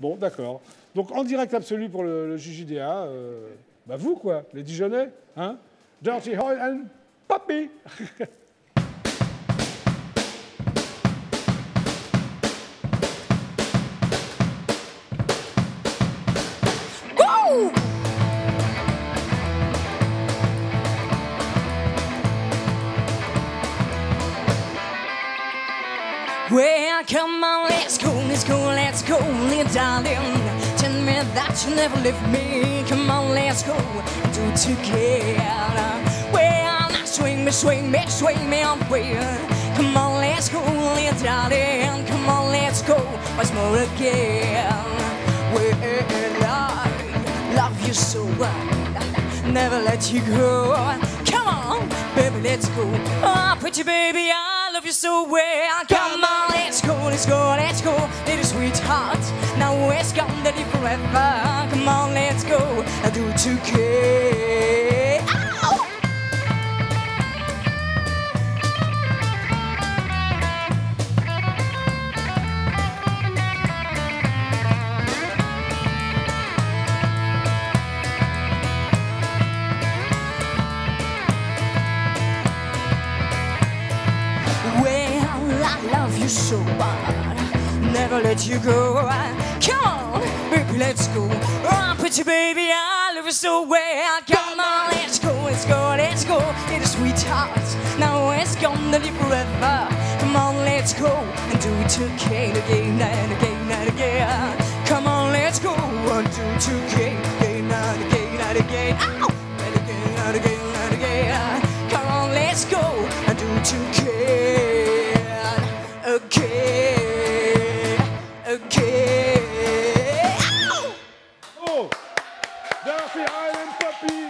Bon, d'accord. Donc, en direct absolu pour le JJDA, bah vous, quoi, les Dijonais, hein? Dirty Oil and Puppy. Well, come on, let's go, little darling. Tell me that you never leave me. Come on, let's go and do it together. Well, now swing me on the way. Come on, let's go, little darling. Come on, let's go once more again. Well, I love you so well, never let you go. Come on, baby, let's go. Oh, pretty baby, I love you so well. Come on, let's go, little sweetheart. Now it's gonna live forever. Come on, let's go and do it together. Ow! You so bad, never let you go. Come on, baby, let's go. Oh, pretty baby, I love you so well. Come on, let's go, little sweetheart. Now it's gonna live forever. Come on, let's go and do it again, again and again and again. Come on, let's go and do it again, again and again and again. Ow! And again and again and again. Come on, let's go and do it again. Oh, Dirty Oil and Puppy.